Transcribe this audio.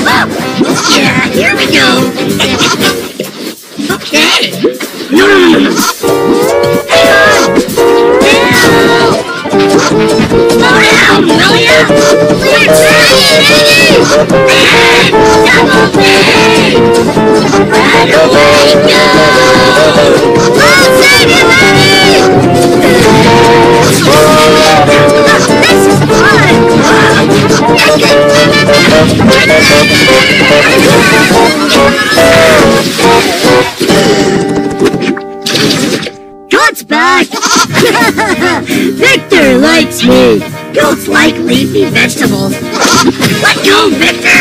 Yeah, here we go. Okay. Hang on! Slow down, will ya? We're trying! Double B! Right away, go! I'll save you, baby! This is fun! Goat's back! Victor likes me! Goats like leafy vegetables! Let go, Victor!